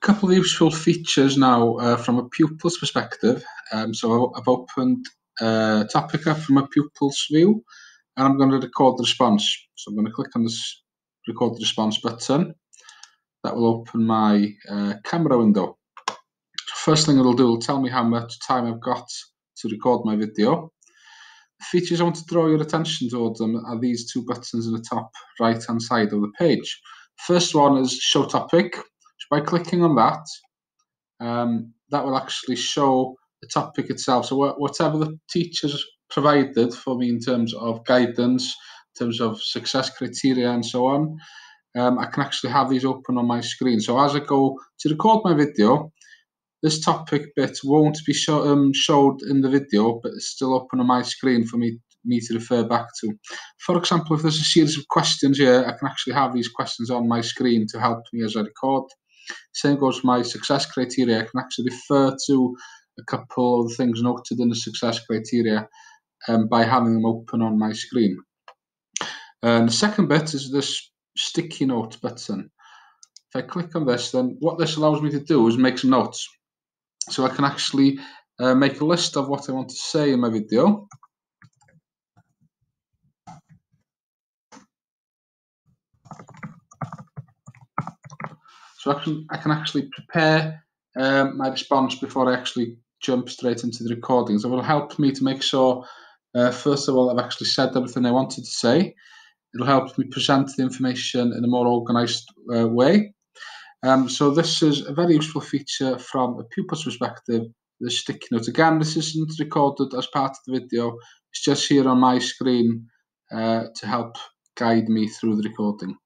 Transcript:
couple of useful features now from a pupil's perspective. So I've opened a topic up from a pupil's view, and I'm going to record the response. So I'm going to click on this record the response button. That will open my camera window. First thing it'll do will tell me how much time I've got to record my video. The features I want to draw your attention towards them are these two buttons in the top right hand side of the page. First one is show topic. So by clicking on that, that will actually show the topic itself. So whatever the teachers provided for me in terms of guidance, in terms of success criteria and so on, I can actually have these open on my screen. So as I go to record my video, this topic bit won't be showed in the video, but it's still open on my screen for me to refer back to. For example, if there's a series of questions here, I can actually have these questions on my screen to help me as I record. Same goes for my success criteria. I can actually refer to a couple of the things noted in the success criteria by having them open on my screen. And the second bit is this sticky note button. If I click on this, then what this allows me to do is make some notes. So I can actually make a list of what I want to say in my video. So I can actually prepare my response before I actually jump straight into the recording. So it will help me to make sure, first of all, I've actually said everything I wanted to say. It'll help me present the information in a more organised way. So this is a very useful feature from a pupil's perspective, the sticky note. Again, this isn't recorded as part of the video. It's just here on my screen to help guide me through the recording.